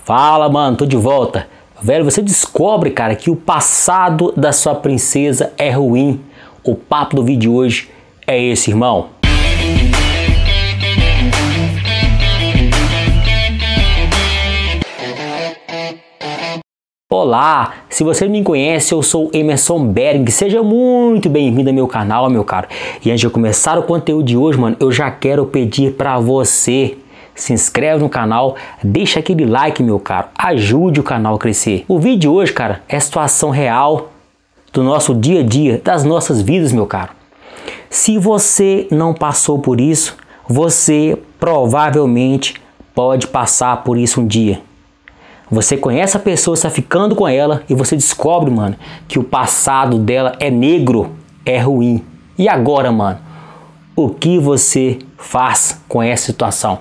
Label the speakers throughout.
Speaker 1: Fala, mano, tô de volta. Velho, você descobre, cara, que o passado da sua princesa é ruim. O papo do vídeo de hoje é esse, irmão. Olá, se você não me conhece, eu sou Emerson Bering, seja muito bem-vindo ao meu canal, meu caro. E antes de eu começar o conteúdo de hoje, mano, eu já quero pedir pra você, se inscreve no canal, deixa aquele like, meu caro, ajude o canal a crescer. O vídeo de hoje, cara, é a situação real do nosso dia a dia, das nossas vidas, meu caro. Se você não passou por isso, você provavelmente pode passar por isso um dia. Você conhece a pessoa, está ficando com ela e você descobre, mano, que o passado dela é negro, é ruim. E agora, mano, o que você faz com essa situação?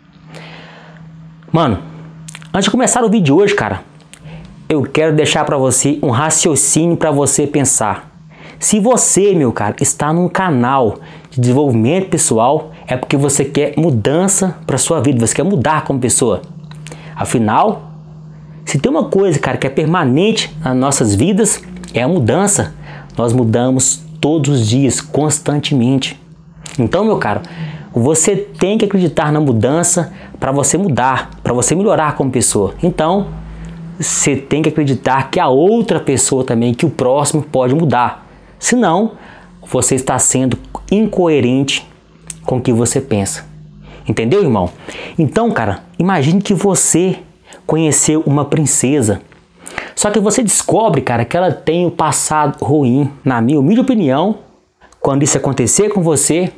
Speaker 1: Mano, antes de começar o vídeo de hoje, cara, eu quero deixar para você um raciocínio para você pensar. Se você, meu cara, está num canal de desenvolvimento pessoal, é porque você quer mudança para sua vida, você quer mudar como pessoa. Afinal, se tem uma coisa, cara, que é permanente nas nossas vidas, é a mudança. Nós mudamos todos os dias, constantemente. Então, meu caro, você tem que acreditar na mudança para você mudar, para você melhorar como pessoa. Então, você tem que acreditar que a outra pessoa também, que o próximo pode mudar. Senão, você está sendo incoerente com o que você pensa. Entendeu, irmão? Então, cara, imagine que você conheceu uma princesa. Só que você descobre, cara, que ela tem um passado ruim. Na minha humilde opinião, quando isso acontecer com você,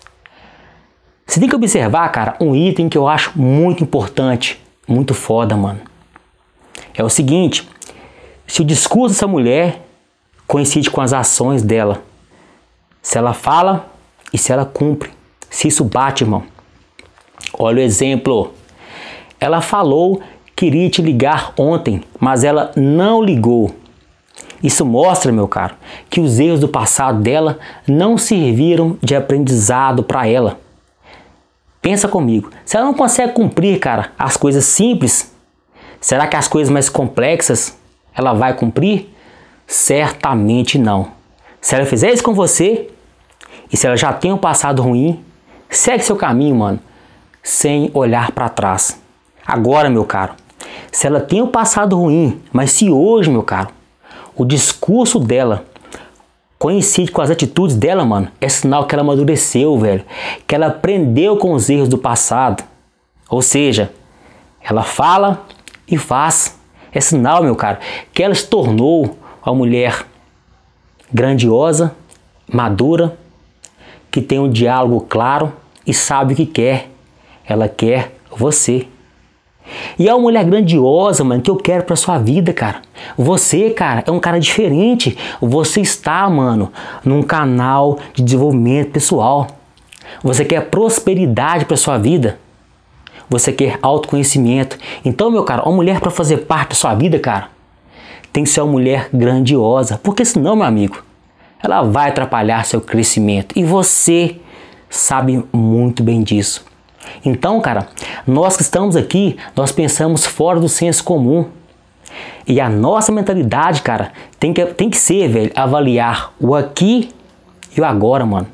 Speaker 1: você tem que observar, cara, um item que eu acho muito importante, muito foda, mano. É o seguinte: se o discurso dessa mulher coincide com as ações dela, se ela fala e se ela cumpre, se isso bate, irmão. Olha o exemplo. Ela falou que iria te ligar ontem, mas ela não ligou. Isso mostra, meu caro, que os erros do passado dela não serviram de aprendizado para ela. Pensa comigo, se ela não consegue cumprir, cara, as coisas simples, será que as coisas mais complexas ela vai cumprir? Certamente não. Se ela fizer isso com você, e se ela já tem um passado ruim, segue seu caminho, mano, sem olhar para trás. Agora, meu caro, se ela tem um passado ruim, mas se hoje, meu caro, o discurso dela coincide com as atitudes dela, mano, é sinal que ela amadureceu, velho, que ela aprendeu com os erros do passado. Ou seja, ela fala e faz. É sinal, meu caro, que ela se tornou uma mulher grandiosa, madura, que tem um diálogo claro e sabe o que quer. Ela quer você. E é uma mulher grandiosa, mano, que eu quero pra sua vida, cara. Você, cara, é um cara diferente. Você está, mano, num canal de desenvolvimento pessoal. Você quer prosperidade pra sua vida. Você quer autoconhecimento. Então, meu cara, uma mulher pra fazer parte da sua vida, cara, tem que ser uma mulher grandiosa. Porque senão, meu amigo, ela vai atrapalhar seu crescimento. E você sabe muito bem disso. Então, cara, nós que estamos aqui, nós pensamos fora do senso comum. E a nossa mentalidade, cara, tem que ser, velho, avaliar o aqui e o agora, mano.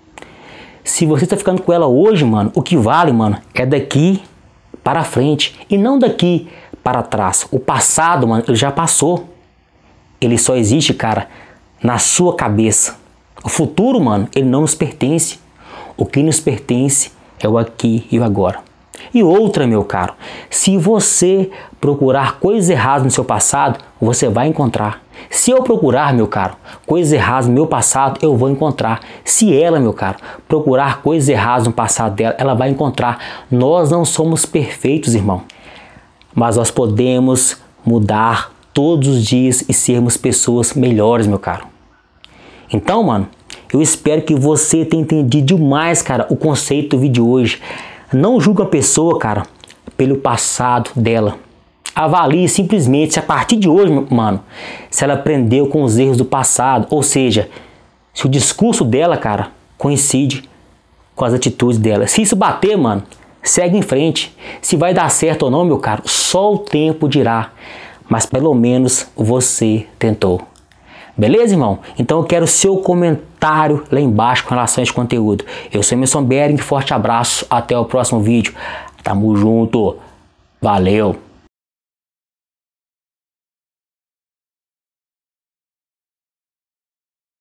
Speaker 1: Se você está ficando com ela hoje, mano, o que vale, mano, é daqui para frente e não daqui para trás. O passado, mano, ele já passou. Ele só existe, cara, na sua cabeça. O futuro, mano, ele não nos pertence. O que nos pertence é o aqui e o agora. E outra, meu caro, se você procurar coisas erradas no seu passado, você vai encontrar. Se eu procurar, meu caro, coisas erradas no meu passado, eu vou encontrar. Se ela, meu caro, procurar coisas erradas no passado dela, ela vai encontrar. Nós não somos perfeitos, irmão, mas nós podemos mudar todos os dias e sermos pessoas melhores, meu caro. Então, mano, eu espero que você tenha entendido demais, cara, o conceito do vídeo de hoje. Não julgue a pessoa, cara, pelo passado dela. Avalie simplesmente se a partir de hoje, mano, se ela aprendeu com os erros do passado. Ou seja, se o discurso dela, cara, coincide com as atitudes dela. Se isso bater, mano, segue em frente. Se vai dar certo ou não, meu caro, só o tempo dirá. Mas pelo menos você tentou. Beleza, irmão? Então eu quero o seu comentário lá embaixo com relação a esse conteúdo. Eu sou Emerson Bering, forte abraço, até o próximo vídeo. Tamo junto, valeu!